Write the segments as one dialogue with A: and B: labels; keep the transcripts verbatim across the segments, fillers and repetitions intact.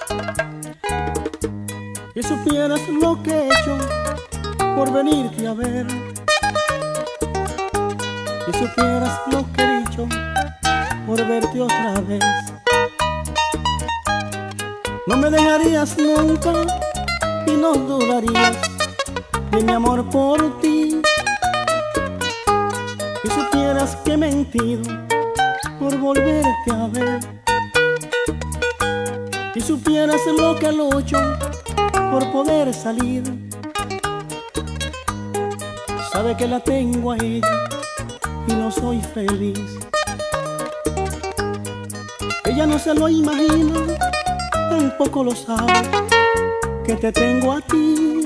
A: Si supieras lo que he hecho por venirte a ver, si supieras lo que he dicho por verte otra vez, no me dejarías nunca y no dudarías de mi amor por ti. Si supieras que he mentido por volverte a ver, si supieras lo que lucho por poder salir, sabe que la tengo a ella y no soy feliz. Ella no se lo imagina, tampoco lo sabe, que te tengo a ti.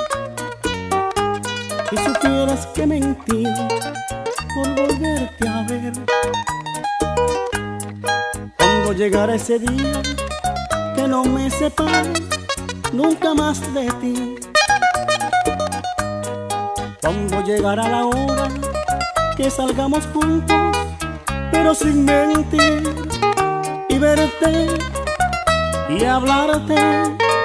A: Si supieras que he mentido por volverte a ver, cuando llegara ese día que no me separe nunca más de ti, cuando llegará la hora que salgamos juntos pero sin mentir, y verte y hablarte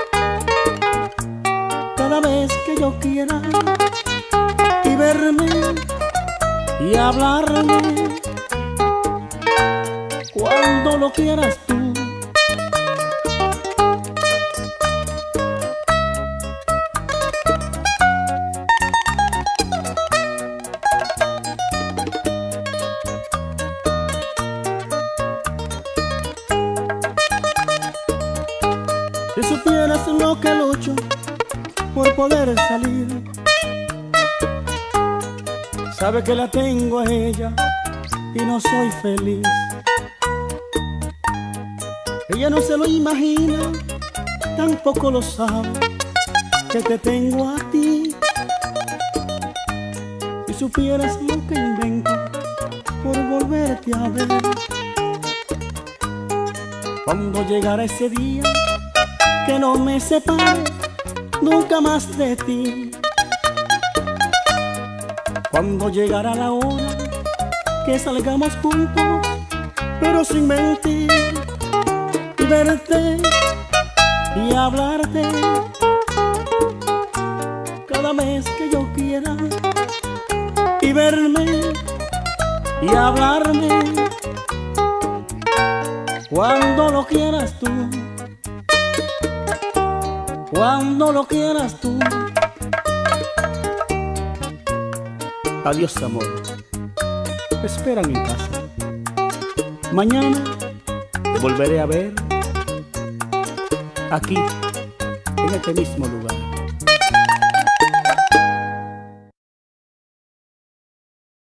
A: cada vez que yo quiera, y verme y hablarme cuando lo quieras tú. Si supieras lo que lucho por poder salir, sabe que la tengo a ella y no soy feliz. Ella no se lo imagina, tampoco lo sabe, que te tengo a ti. Si supieras lo que invento por volverte a ver, cuando llegara ese día que no me separe nunca más de ti, cuando llegará la hora que salgamos juntos pero sin mentir, y verte y hablarte cada vez que yo quiera, y verme y hablarme cuando lo quieras tú, cuando lo quieras tú. Adiós, amor, me esperan en casa. Mañana te volveré a ver aquí, en este mismo lugar.